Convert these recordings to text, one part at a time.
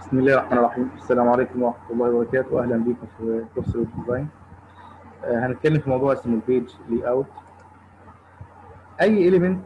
بسم الله الرحمن الرحيم. السلام عليكم ورحمة الله وبركاته. أهلا بكم في كورس الويب ديزاين. هنتكلم في موضوع اسمه البيج لي أوت. أي إيليمنت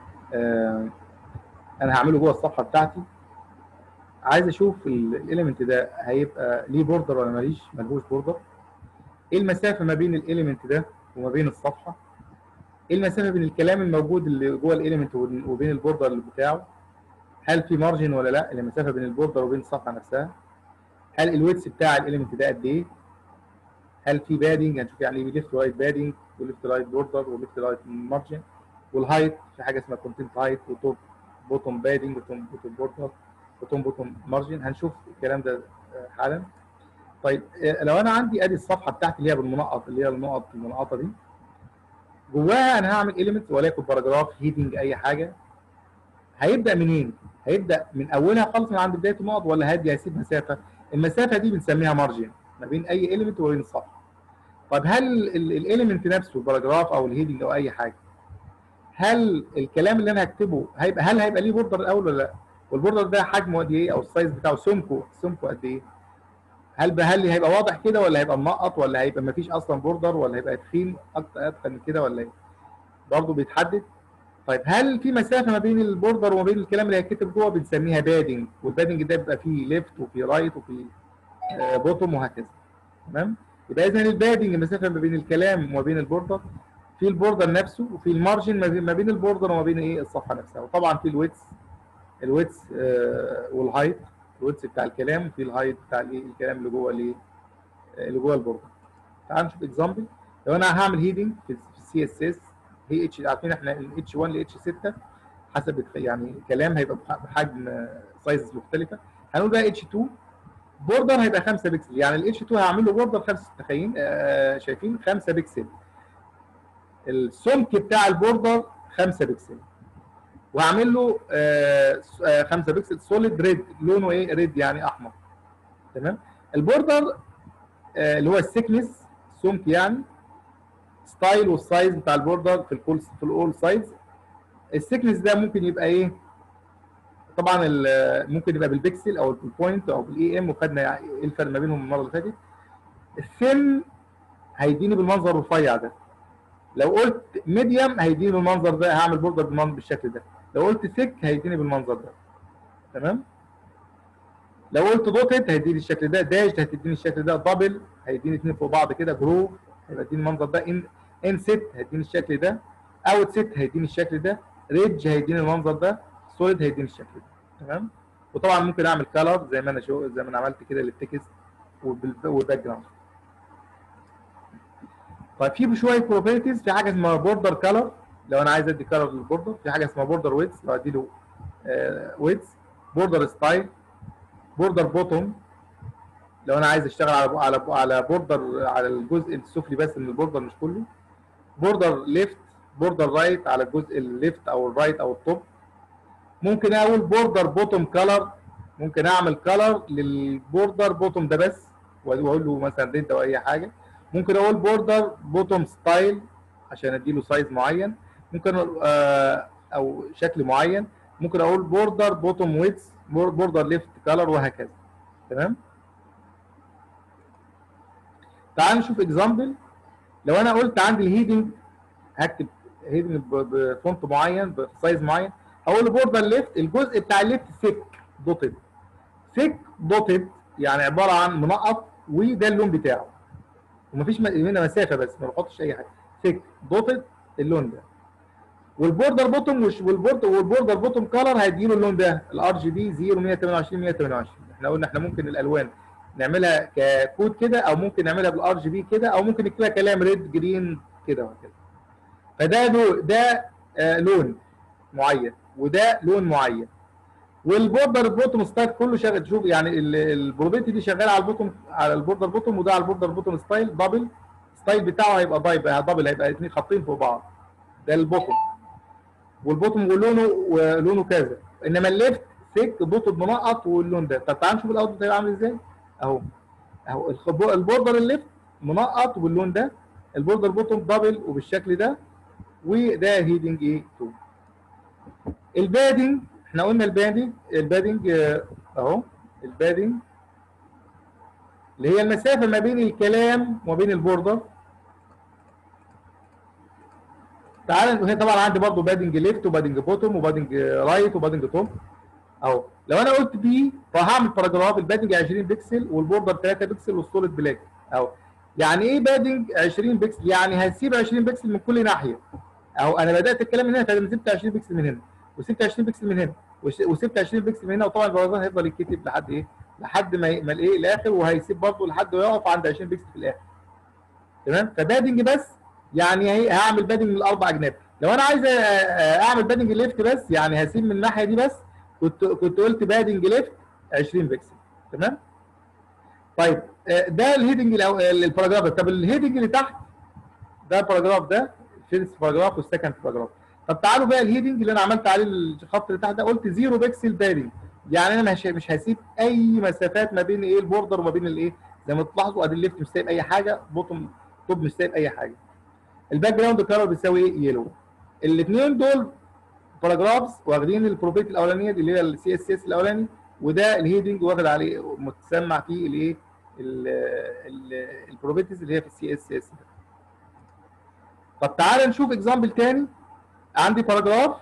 أنا هعمله جوه الصفحة بتاعتي، عايز أشوف الإيليمنت ده هيبقى ليه بوردر ولا ملهوش بوردر. إيه المسافة ما بين الإيليمنت ده وما بين الصفحة؟ إيه المسافة بين الكلام الموجود اللي جوه الإيليمنت وبين البوردر بتاعه؟ هل في مارجن ولا لا؟ المسافة بين البوردر وبين الصفحة نفسها. هل الويدث بتاع الإيليمنت ده قد إيه؟ هل في بادنج؟ هنشوف يعني ايه ليفت رايت بادنج وليفت رايت بوردر وليفت رايت مارجن. والهايت في حاجه اسمها كونتنت هايت وتوب بوتوم بادنج وتوب بوتوم بوردر وتوب بوتوم مارجن. هنشوف الكلام ده حالا. طيب لو انا عندي ادي الصفحه بتاعتي اللي هي بالمنقط، اللي هي النقط المنقطه دي، جواها انا هعمل اليمنت وليكن باراجراف هيدنج اي حاجه. هيبدا منين؟ هيبدا من اولها خالص من عند بدايه النقط ولا هسيب مسافه؟ المسافه دي بنسميها مارجن ما بين اي اليمنت وبين الصفحه. طب هل الاليمنت نفسه الباراجراف او الهيدنج او اي حاجه، هل الكلام اللي انا هكتبه هيبقى ليه بوردر الاول ولا لا؟ والبوردر ده حجمه قد ايه او السايز بتاعه سمكه قد ايه؟ هل هيبقى واضح كده ولا هيبقى منقط ولا هيبقى مفيش اصلا بوردر ولا هيبقى تخين اكتر من كده ولا ايه؟ برضه بيتحدد. طيب هل في مسافه ما بين البوردر وما بين الكلام اللي هيتكتب جوه؟ بنسميها بادنج، والبادنج ده بيبقى فيه ليفت وفيه رايت وفيه بوتوم وهكذا. تمام؟ يبقى اذا البادنج المسافه ما بين الكلام وما بين البوردر، في البوردر نفسه وفي المارجن ما بين البوردر وما بين ايه الصفحه نفسها. وطبعا في الويدث والهايت، الويدث بتاع الكلام وفي الهايت بتاع الايه الكلام اللي جوه البوردر. تعال نشوف اكزامبل. لو انا هعمل هيدنج في السي اس اس، هي اتش، عارفين احنا الاتش 1 لاتش 6 حسب يعني الكلام هيبقى بحجم سايزز مختلفه. هنقول بقى اتش 2 بوردر هيبقى 5 بكسل، يعني الاتش 2 هعمل له بوردر 5. تخيلين شايفين 5 بكسل، السمك بتاع البوردر 5 بكسل، وهعمل له 5 بكسل سوليد ريد، لونه ايه؟ ريد يعني احمر. تمام. البوردر اللي هو السيكنس، السمك يعني، ستايل والسايز بتاع البوردر في الاول سايز. السيكنس ده ممكن يبقى ايه؟ طبعا ممكن يبقى بالبكسل او بالبوينت او بالاي ام، وخدنا ايه الفرق ما بينهم المره اللي فاتت. الثين هيديني بالمنظر الرفيع ده. لو قلت ميديوم هيديني بالمنظر ده، هعمل بوردر بالشكل ده. لو قلت ثيك هيديني بالمنظر ده. تمام. لو قلت دوتد هيديني الشكل ده، داش هتديني الشكل ده، دبل هيديني اثنين فوق بعض كده، جروف هيديني المنظر ده، ان ست هيديني الشكل ده، اوت ست هيديني الشكل ده، ريدج هيديني المنظر ده، سوليد هيديني الشكل ده. تمام. وطبعا ممكن اعمل كلر زي ما انا عملت كده للتكست والباك جراوند. طيب في شويه بروبرتيز، في حاجه اسمها بوردر كلر لو انا عايز ادي كلر للبوردر، في حاجه اسمها بوردر ويدث لو ادي له ويدث، بوردر ستايل، بوردر بوتوم لو انا عايز اشتغل على بوردر على الجزء السفلي بس من البوردر مش كله، بوردر ليفت، بوردر رايت على الجزء الليفت او الرايت او التوب. ممكن اقول بوردر بوتوم كلر، ممكن اعمل كلر للبوردر بوتوم ده بس واقول له مثلا ريد او اي حاجه. ممكن اقول بوردر بوتوم ستايل عشان اديله سايز معين، ممكن او شكل معين. ممكن اقول بوردر بوتوم ويدث، بوردر ليفت كلر، وهكذا. تمام. تعال نشوف اكزامبل. لو انا قلت عندي الهيدنج، هكتب هيدنج بفونت معين بسايز معين، هقول له بوردر ليفت، الجزء بتاع الليفت ثيك دوتد. ثيك دوتد يعني عباره عن منقط وده اللون بتاعه، ومفيش هنا مسافه بس ما بحطش اي حاجه. ثيك دوتد اللون ده. والبوردر بوتوم والبوردر بوتوم كلر هيديله اللون ده، الار جي بي 0 128 128. احنا قلنا احنا ممكن الالوان نعملها ككود كده، او ممكن نعملها بالار جي بي كده، او ممكن نكتبها كلام ريد جرين كده وكده. فده ده لون معين وده لون معين. والبوردر بوتوم ستايل كله شغال. شوف يعني البروبرتي دي شغاله على البوتوم، على البوردر بوتوم، وده على البوردر بوتوم ستايل دبل. ستايل بتاعه هيبقى دبل، هيبقى اثنين خطين فوق بعض. ده البوتوم، والبوتوم ولونه كذا. انما الليفت ثيك بوتوم منقط واللون ده. طب تعال نشوف الاوتبوت هيبقى عامل ازاي. اهو البوردر الليفت منقط واللون ده، البوردر بوتوم دبل وبالشكل ده، وده هيدنج ايه 2. البادنج احنا قلنا البادنج اهو البادنج اللي هي المسافه ما بين الكلام وما بين البوردر. تعال هنا طبعا عندي برضو بادنج ليفت وبادنج بوتوم وبادنج رايت وبادنج توب اهو. لو انا قلت بي فهعمل باراجراف البادنج 20 بكسل والبوردر 3 بكسل والسوليد بلاك اهو. يعني ايه بادنج 20 بكسل؟ يعني هسيب 20 بكسل من كل ناحيه اهو. انا بدات الكلام من هنا فانا سبت 20 بكسل من هنا وسبت 20 بكسل من هنا وسبت 20 بكسل من هنا. وطبعا الباراجراف هيفضل يتكتب لحد ايه؟ لحد ما الايه الاخر، وهيسيب برضه لحد ما يقف عند 20 بكسل في الاخر. تمام؟ فبادنج بس يعني هعمل بادنج من الاربع اجناب. لو انا عايز اعمل بادنج ليفت بس يعني هسيب من الناحيه دي بس، كنت قلت بادنج ليفت 20 بكسل. تمام؟ طيب ده الهيدنج الباراجراف. طب الهيدنج اللي تحت ده الباراجراف ده الفيرست باراجراف والسكند باراجراف. طب تعالوا بقى الهيدنج اللي انا عملت عليه الخط اللي تحت ده، قلت 0 بكسل بادنج. يعني انا مش هسيب اي مسافات ما بين ايه البوردر وما بين الايه. زي ما تلاحظوا ادي الليفت مش سايب اي حاجه، بوتوم توب مش سايب اي حاجه. الباك جراوند كلر بيساوي ايه؟ يلو. الاثنين دول باراجرافز واخدين البروبرتي الاولانيه دي اللي هي السي اس اس الاولاني، وده الهيدنج واخد عليه متسمع فيه الايه البروبرتيز اللي هي في السي اس اس. طب تعالى نشوف اكزامبل تاني. عندي باراجراف،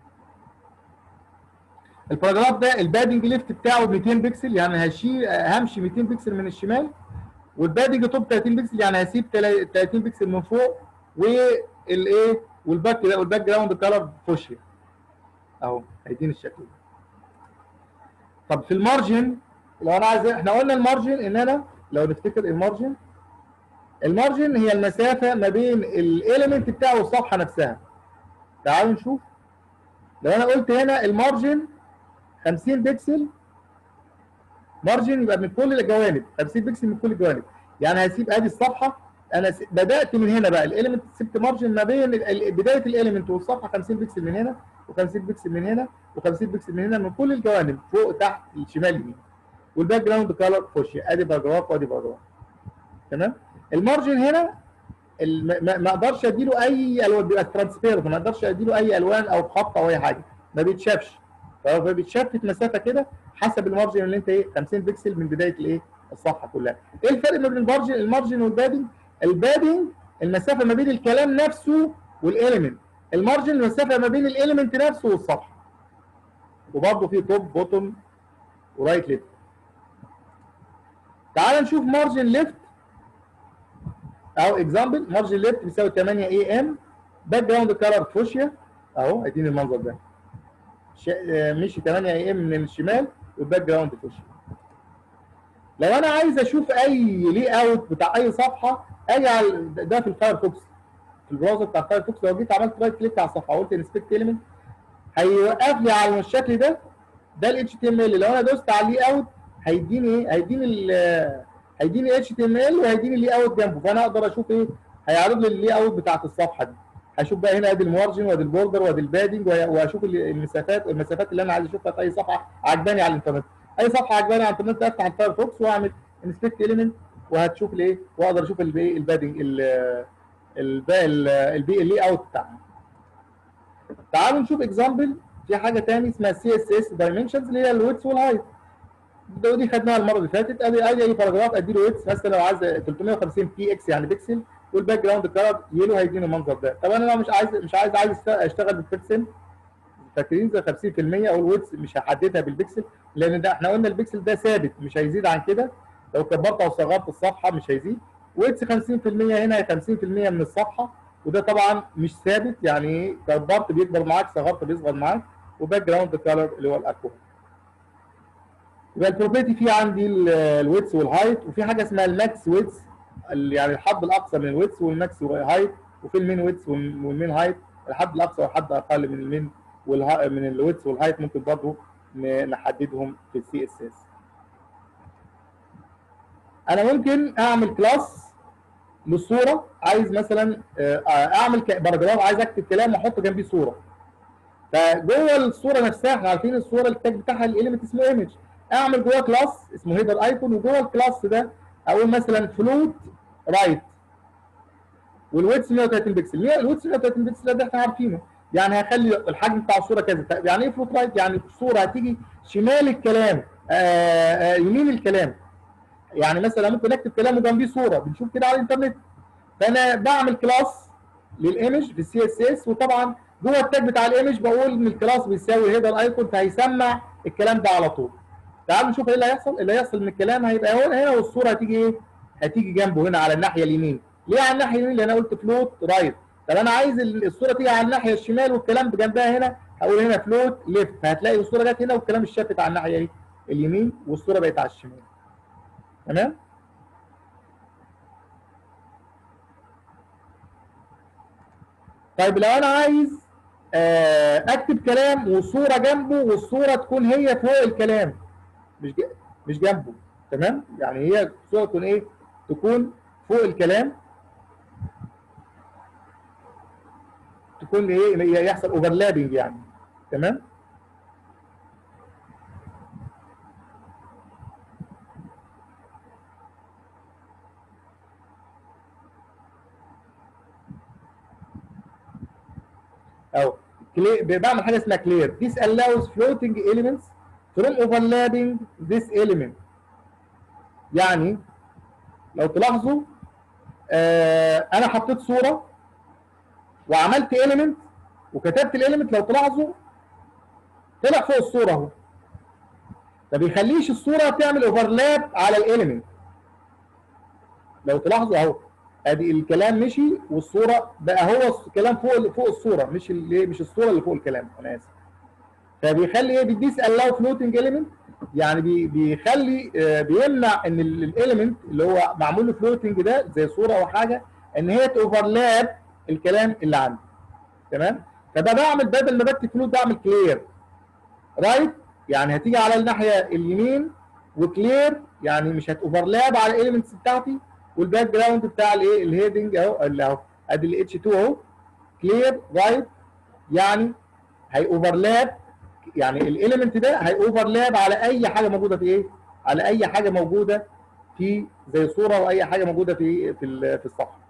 الباراجراف ده البادنج ليفت بتاعه 200 بكسل، يعني همشي 200 بكسل من الشمال، والبادنج توب 30 بكسل يعني هسيب 30 بكسل من فوق، والايه والباك جراوند كلر فوشيا اهو هيديني الشكل ده. طب في المارجن لو انا عايز، احنا قلنا المارجن ان انا لو نفتكر المارجن هي المسافه ما بين الاليمنت بتاعه والصفحه نفسها. تعالوا نشوف. لو انا قلت هنا المارجن 50 بكسل، مارجن يبقى من كل الجوانب 50 بكسل من كل الجوانب، يعني هسيب ادي الصفحه. انا بدات من هنا بقى الاليمنت، سبت مارجن ما بين بدايه الاليمنت والصفحه 50 بكسل من هنا و50 بكسل من هنا و50 بكسل من هنا من كل الجوانب فوق تحت الشمال يمين. والباك جراوند كلر فوشيا. ادي باراجراف وادي باراجراف. تمام؟ المارجن هنا ما اقدرش اديله اي الوان، بيبقى ترانسبيرنت، ما اقدرش اديله اي الوان او خط او اي حاجه، ما بيتشافش. فبيتشفت مسافه كده حسب المارجن اللي انت ايه 50 بكسل من بدايه الايه الصفحه كلها. ايه الفرق ما بين المارجن والبادنج؟ البادنج المسافه ما بين الكلام نفسه والاليمنت، المارجن المسافه ما بين الاليمنت نفسه والصفحه. وبرده في توب بوتوم ورايت ليفت. تعال نشوف مارجن ليفت او اكزامبل. مارجن ليفت بيساوي 8 اي ام، باك جراوند كلر فوشيا اهو اديني المنظر ده. مشي 8 اي ام من الشمال والباك جراوند فوشيا. لو انا عايز اشوف اي لي اوت بتاع اي صفحه اجي على ده في الفايرفوكس، في البراوزر بتاع الفايرفوكس، لو جيت عملت رايت كليك على الصفحه وقلت انسبكت اليمنت هيوقف لي على الشكل ده. ده الاتش تي ام ال. لو انا دوست على اللي اوت هيديني ايه؟ هيديني اتش تي ام ال وهيديني اللي اوت جنبه، فانا اقدر اشوف ايه؟ هيعرض لي اللي اوت بتاعت الصفحه دي. هشوف بقى هنا ادي المارجن وادي البوردر وادي البادنج، وهشوف المسافات اللي انا عايز اشوفها في اي صفحه عجباني على الانترنت. اي صفحه عجباني على الانترنت افتح الفايرفوكس واعمل انسبكت اليمنت وهتشوف الايه، واقدر اشوف البادنج اللي اوت بتاعها. تعالوا نشوف اكزامبل في حاجه ثانيه اسمها سي اس اس دايمنشنز اللي هي الويدث والهايت. دي خدناها المره اللي فاتت. ادي اي باراجراف ادي له ويدث مثلا لو عايز 350 بي اكس يعني بكسل، والباك جراوند كلر يلو هيديني المنظر ده. طب انا لو مش عايز اشتغل بالبكسل، فاكرين زي 50% او الويدث مش هحددها بالبكسل، لان ده احنا قلنا البكسل ده ثابت مش هيزيد عن كده. لو كبرت او صغرت الصفحه مش هيزيد. ويدث 50% هنا 50% من الصفحه، وده طبعا مش ثابت، يعني كبرت بيكبر معاك، صغرت بيصغر معاك. وباك جراوند كلر اللي هو الاكواد. يبقى البروبرتي في عندي الويدث والهايت، وفي حاجه اسمها الماكس ويدث يعني الحد الاقصى من الويدث، والماكس هايت، وفي المين ويدث والمين هايت. الحد الاقصى والحد اقل من المين من الويدث والهايت ممكن برضه نحددهم في السي اس اس. انا ممكن اعمل كلاس للصوره، عايز مثلا اعمل باراجراف عايز اكتب كلام واحط جنبيه صوره. فجوه الصوره نفسها احنا عارفين الصوره التاج بتاعها الاليمنت اسمه ايمج، اعمل جوه كلاس اسمه هيدر ايكون، وجوه الكلاس ده اقول مثلا فلوت رايت والويدث 130 بكسل. الويدث 130 بكسل ده احنا عارفينه، يعني هخلي الحجم بتاع الصوره كذا. يعني ايه فلوت رايت؟ يعني الصوره هتيجي شمال الكلام يمين الكلام. يعني مثلا ممكن اكتب كلام وجنبيه صوره، بنشوف كده على الانترنت. فانا بعمل كلاس للايمج في السي اس اس، وطبعا جوه التاج بتاع الايمج بقول ان الكلاس بيساوي هيدر ايكون، فهيسمع الكلام ده على طول. تعالوا نشوف ايه اللي هيحصل. اللي هيحصل ان الكلام هيبقى هنا، والصوره هتيجي ايه؟ هتيجي جنبه هنا على الناحيه اليمين. ليه على الناحيه اليمين؟ لان انا قلت فلوت رايت. طب انا عايز الصوره تيجي على الناحيه الشمال والكلام جنبها هنا، هقول هنا فلوت ليفت، فهتلاقي الصوره جت هنا والكلام اتشافت على الناحيه ايه؟ اليمين، والصوره بقت على الشمال. تمام؟ طيب لو انا عايز اكتب كلام وصوره جنبه، والصوره تكون هي فوق الكلام، مش مش جنبه. تمام؟ يعني هي الصوره تكون ايه؟ تكون فوق الكلام، تكون ايه؟ يحصل اوفرلابنج يعني. تمام؟ او بعمل حاجه اسمها clear. This allows floating elements from overlapping this element. يعني لو تلاحظوا انا حطيت صوره وعملت element وكتبت الاليمنت، لو تلاحظوا طلع فوق الصوره اهو، ما بيخليش الصوره تعمل اوفرلاب على الاليمنت. لو تلاحظوا اهو، ادي الكلام مشي والصوره بقى هو الكلام فوق الصوره، مش الصوره اللي فوق الكلام، انا اسف. فبيخلي ايه؟ بيديس الاو فلوتنج اليمنت، يعني بيخلي بيمنع ان الاليمنت اللي هو معمول له فلوتنج ده زي صوره او حاجه ان هي توفرلاب الكلام اللي عندي. تمام؟ فده بعمل بدل ما بكتب فلوت بعمل كلير رايت، يعني هتيجي على الناحيه اليمين، وكلير يعني مش هتوفرلاب على الاليمنتس بتاعتي، والباك جراوند بتاع الايه؟ الهيدنج اهو، اللي اهو ادي الاتش 2 اهو. كلير رايت يعني هيوفرلاب، يعني الاليمنت ده هيوفرلاب على اي حاجه موجوده في ايه؟ على اي حاجه موجوده في زي صوره، او اي حاجه موجوده في الصفحه.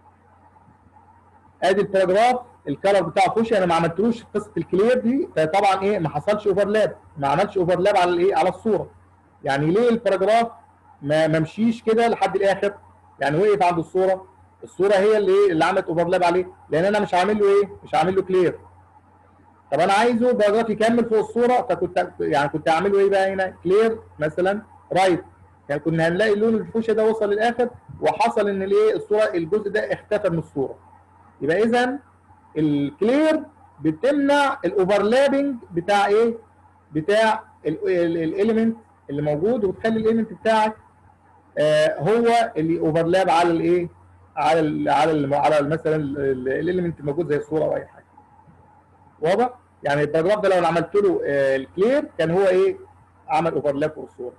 ادي الباراجراف الكلر بتاعه فوشي، انا ما عملتلوش قصه الكلير دي، فطبعا ايه؟ ما حصلش اوفرلاب، ما عملش اوفرلاب على الايه؟ على الصوره. يعني ليه الباراجراف ما ممشيش كده لحد الاخر؟ يعني وقف عند الصوره، الصوره هي اللي عملت اوفرلاب عليه، لان انا مش عامل له ايه؟ مش عامل له كلير. طب انا عايزه الباراجراف يكمل فوق الصوره، كنت اعمله ايه بقى هنا؟ كلير مثلا رايت، يعني كنا هنلاقي اللون الفوشي ده وصل للاخر، وحصل ان الايه؟ الصوره الجزء ده اختفى من الصوره. يبقى اذا الكلير بتمنع الاوفرلابنج بتاع ايه؟ بتاع الاليمنت اللي موجود، وتخلي الاليمنت بتاعك هو اللي اوفرلاب على الايه؟ على مثلا الاليمنت الموجود زي الصوره او اي حاجه. واضح؟ يعني الباراجراف ده لو انا عملت له الكلير كان هو ايه؟ عمل اوفرلاب فوق الصوره.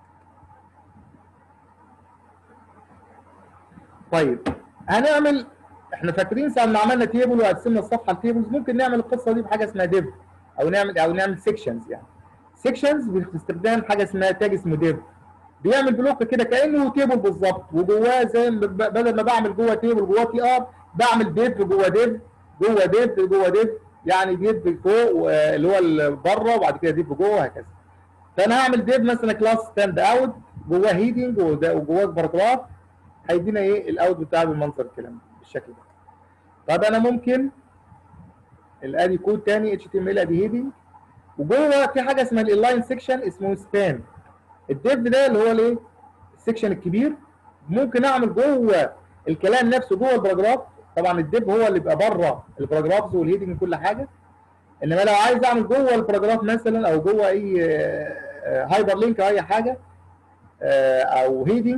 طيب هنعمل، احنا فاكرين ساعه ما عملنا تيبل وقسمنا الصفحه لتيبلز، ممكن نعمل القصه دي بحاجه اسمها ديف، او نعمل سيكشنز. يعني سيكشنز باستخدام حاجه اسمها تاج اسمه ديف، بيعمل بلوك كده كانه تيبل بالظبط، وجواه زي بدل ما بعمل جوه تيبل جوه تي ار، بعمل ديف جوه ديف جوه ديف جوه ديف، يعني ديف فوق اللي هو بره، وبعد كده ديف جوه، وهكذا. فانا هعمل ديف مثلا كلاس ستاند اوت جواه هيدنج وجواه باراجراف، هيدينا ايه؟ الاوت بتاعه بالمنظر الكلام بالشكل ده. طب انا ممكن ادي كود تاني اتش تي ام ال، ادي هيدنج، وجوه في حاجه اسمها الالاين سيكشن اسمه سبان. الديف ده اللي هو الايه؟ السيكشن الكبير. ممكن اعمل جوه الكلام نفسه جوه الباراجراف، طبعا الديف هو اللي بيبقى بره الباراجرافز والهيدنج وكل حاجه. انما لو عايز اعمل جوه الباراجراف مثلا، او جوه اي هايبر لينك او اي حاجه او هيدنج،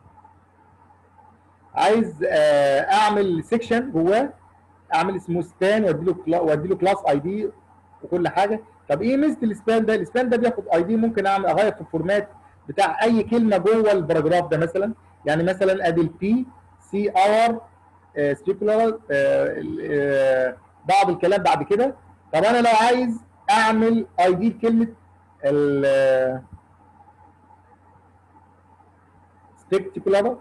عايز اعمل سيكشن جواه، اعمل اسمه سبان، وادي له كلاس اي دي وكل حاجه. طب ايه ميزه السبان ده؟ السبان ده بياخد اي دي، ممكن اغير في الفورمات بتاع اي كلمه جوه الباراجراف ده مثلا. يعني مثلا ادي البي سي ار سبيكولار بعض الكلام بعد كده. طب انا لو عايز اعمل اي دي لكلمه سبيكتيكولار،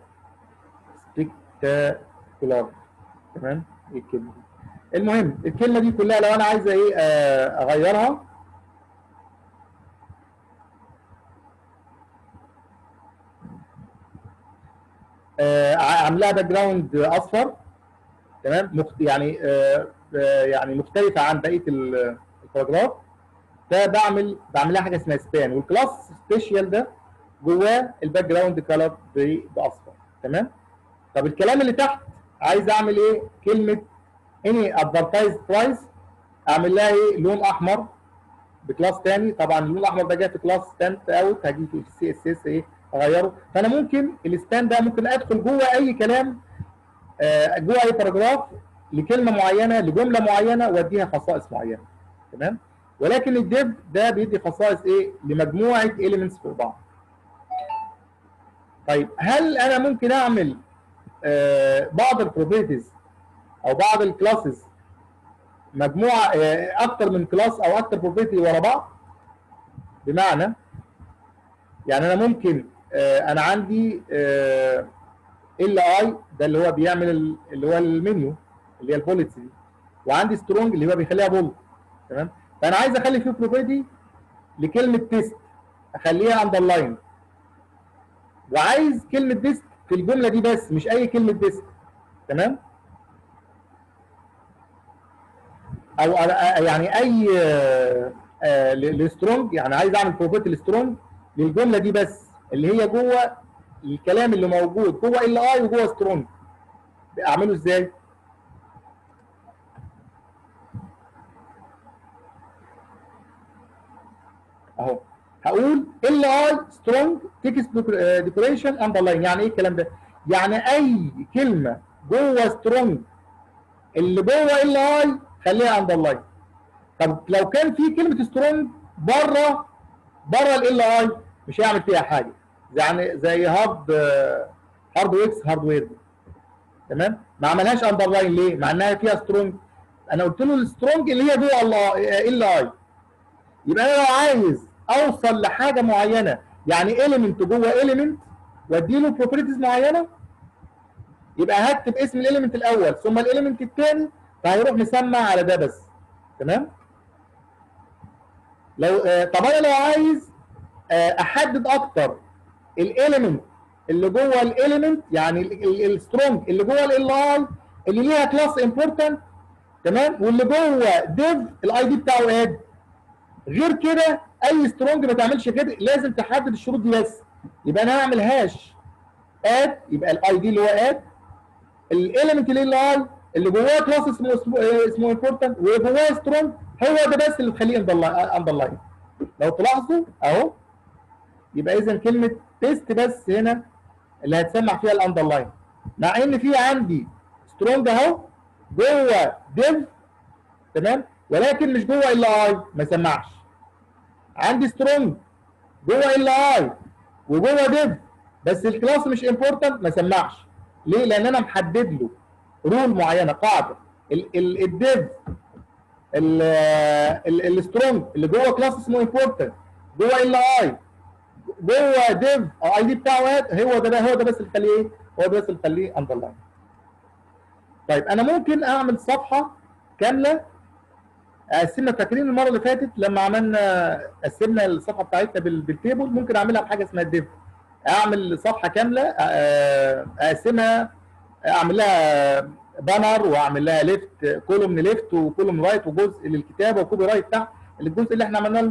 تمام؟ ايه الكلمه دي؟ المهم الكلمه دي كلها لو انا عايزه ايه اغيرها، عاملاها باك جراوند اصفر، تمام، يعني يعني مختلفه عن بقيه الباراجراف. بعملها حاجه اسمها سبان، والكلاس سبيشال ده جواه الباك جراوند كلر باصفر، تمام. طب الكلام اللي تحت عايز اعمل ايه؟ كلمه اني ادفرتايز برايس اعمل لها ايه؟ لون احمر بكلاس تاني. طبعا اللون الاحمر ده جاي في كلاس ستاند اوت، هجي في السي اس اس ايه اغيره. فانا ممكن الستاند ده ممكن ادخل جوه اي كلام، جوه اي باراجراف لكلمه معينه لجمله معينه واديها خصائص معينه، تمام. ولكن الديف ده بيدي خصائص ايه؟ لمجموعه اليمنتس فوق بعض. طيب هل انا ممكن اعمل بعض البروبرتيز او بعض الكلاسز مجموعه اكتر من كلاس او اكتر بروبرتي ورا بعض؟ بمعنى يعني انا ممكن انا عندي ال اي ده اللي هو بيعمل اللي هو المنيو اللي هي البوليتس دي، وعندي سترونج اللي هو بيخليها بولد، تمام. فانا عايز اخلي فيه بروبرتي لكلمه تيست اخليها اندرلاين، وعايز كلمه ديسك في الجمله دي بس، مش اي كلمه ديسك، تمام. او يعني اي السترونج، يعني عايز اعمل بروبرتي السترونج للجمله دي بس، اللي هي جوه الكلام اللي موجود جوه ال اي وجوه سترونج. اعمله ازاي؟ اهو هقول ال اي سترونج تكست ديكوريشن اندرلاين. يعني ايه الكلام ده؟ يعني اي كلمه جوه سترونج اللي جوه ال اي خليها اندرلاين. طب لو كان في كلمه سترونج بره ال اي مش هيعمل فيها حاجه، يعني زي هارد ويكس هاردوير، تمام. ما عملهاش اندرلاين ليه؟ مع انها فيها سترونج. انا قلت له السترونج اللي هي جوه ال اي. يبقى انا لو عايز اوصل لحاجه معينه، يعني اليمنت جوه اليمنت وادي له بروبرتيز معينه، يبقى هكتب اسم الاليمنت الاول ثم الاليمنت الثاني، فهيروح مسمع على ده بس، تمام. لو طب انا لو عايز احدد اكتر الاليمنت اللي جوه الاليمنت، يعني السترونج اللي جوه ال اي اللي ليها كلاس امبورتنت، تمام، واللي جوه ديف الاي دي بتاعه اد. غير كده اي سترونج ما تعملش كده، لازم تحدد الشروط دي بس. يبقى انا هعمل هاش اد، يبقى الاي دي اللي هو اد، الاليمنت اللي اي اللي جواه كلاس اسمه امبورتنت وجواه سترونج، هو ده بس اللي تخليه اندرلاين. لو تلاحظوا اهو، يبقى اذا كلمه تيست بس هنا اللي هتسمع فيها الاندرلاين، مع ان في عندي سترونج اهو جوه ديف، تمام، ولكن مش جوه ال اي ما سمعش. عندي سترونج جوه ال اي وجوه ديف بس الكلاس مش امبورتنت ما سمعش. ليه؟ لان انا محدد له رول معينه، قاعده الديف السترونج اللي جوه كلاس اسمه امبورتنت جوه ال اي جوه ديف او اي دي بتاعه هو ده بس اللي يخليه ايه؟ هو ده بس اللي يخليه اندرلاين. طيب انا ممكن اعمل صفحه كامله اقسمها. فاكرين المره اللي فاتت لما عملنا قسمنا الصفحه بتاعتنا بالتيبل؟ ممكن اعملها بحاجه اسمها الديف، اعمل صفحه كامله اقسمها، اعمل لها بانر واعمل لها ليفت كولوم ليفت وكولوم رايت وجزء للكتابه وكوبي رايت تحت. الجزء اللي احنا عملناه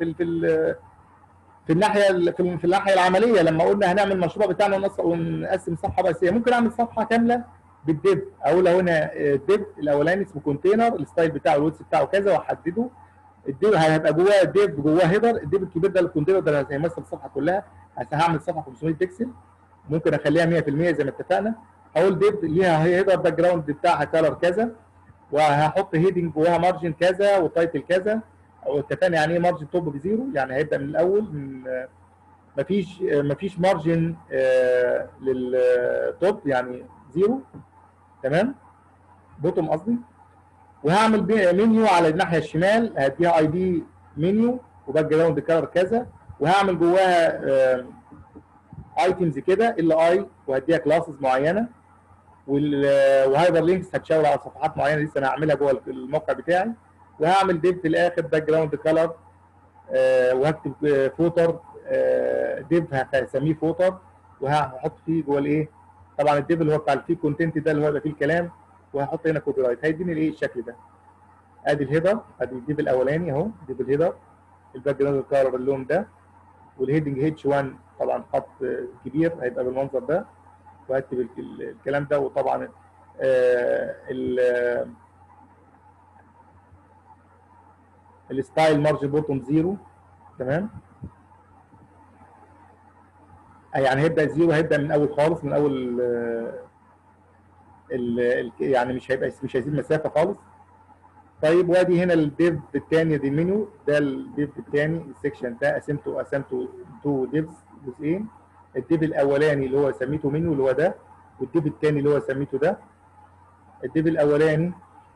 في الناحيه في الناحيه العمليه لما قلنا هنعمل المشروع بتاعنا ونقسم صفحه رئيسيه، ممكن اعمل صفحه كامله بالديف. اقول هنا الديف الاولاني اسمه كونتينر، الستايل بتاعه الويدث بتاعه كذا، واحدده. الديف هيبقى جواه الديف جواه هيدر، الديف الكبير ده الكونتينر ده هيمثل الصفحه كلها. هعمل صفحه 500 بكسل، ممكن اخليها 100% زي ما اتفقنا. هقول ديف ليها هيدر باك جراوند بتاعها كلر كذا، وهحط هيدنج جواها مارجن كذا وتايتل كذا. او اتفقنا يعني ايه مارجن توب بزيرو، يعني هيبدا من الاول من مفيش مارجن للتوب، يعني زيرو، تمام، بوتوم قصدي. وهعمل منيو على الناحيه الشمال هديها اي دي منيو وباك جراوند كلر كذا، وهعمل جواها ايتمز كده ال اي وهديها كلاسز معينه، وهايبر لينكس هتشاور على صفحات معينه لسه انا هعملها جوه الموقع بتاعي. وهعمل ديف في الاخر باك جراوند كلر، وهكتب فوتر ديف هسميه فوتر، وهحط فيه جوه الايه طبعا الديف اللي هو بتاع الفي كونتنت ده اللي هو يبقى فيه الكلام، وهحط هنا كوبي رايت هيديني الايه الشكل ده. ادي الهيدر، ادي الديف الاولاني اهو، ديف الهيدر، الباك جراوند كلر اللون ده، والهيدنج اتش 1 طبعا خط كبير هيبقى بالمنظر ده، وهكتب الكلام ده. وطبعا الستايل مارج بوتوم زيرو، تمام. يعني هيبدا زيرو، هيبدا من اول خالص، من اول يعني مش هيزيد مسافه خالص. طيب وادي هنا الديف الثاني، دي المنيو ده الديف الثاني السكشن ده قسمته تو ديفز، جزئين. الديف الاولاني اللي هو سميته منيو اللي هو ده، والديف الثاني اللي هو سميته ده. الديف الاولاني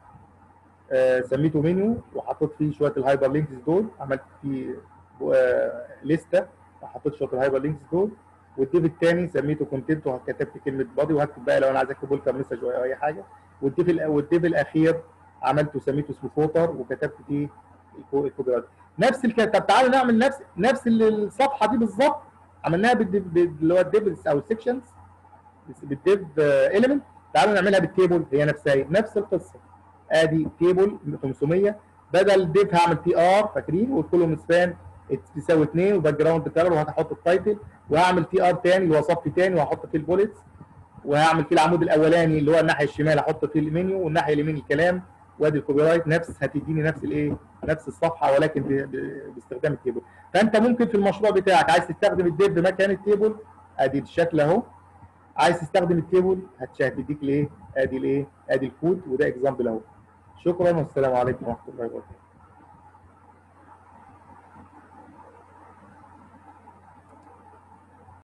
سميته منيو وحطيت فيه شويه الهايبر لينكس دول، عملت فيه لسته وحطيت شويه الهايبر لينكس دول. والديف الثاني سميته كونتنت وكتبت كلمه بادي، وهكتب بقى لو انا عايز اكتب ويلكم مسج او اي حاجه. والديف الاخير عملته سميته اسمه فوتر وكتبت فيه الكوبي رايت. نفس الكلام. طب تعالوا نعمل نفس الصفحه دي بالظبط، عملناها اللي هو الديفز او السكشنز بالديف اليمنت. تعالوا نعملها بالتيبل، هي نفسها نفس القصه. ادي تيبل 500، بدل ديف هعمل تي ار، فاكرين؟ والكولوم سبان تساوي 2 وباك جراوند كلر، وهحط التايتل، وهعمل تي ار ثاني اللي هو صف ثاني وهحط فيه البوليتس، وهعمل فيه العمود الاولاني اللي هو الناحيه الشمال هحط فيه المنيو، والناحيه اليمين الكلام، وادي الكوبي رايت. هتديني نفس الايه؟ نفس الصفحه، ولكن باستخدام التيبل. فانت ممكن في المشروع بتاعك عايز تستخدم الديف مكان التيبل، ادي الشكل اهو. عايز تستخدم التيبل هتديك الايه؟ ادي الايه؟ ادي الكود، وده اكزامبل اهو. شكرا والسلام عليكم ورحمه الله وبركاته.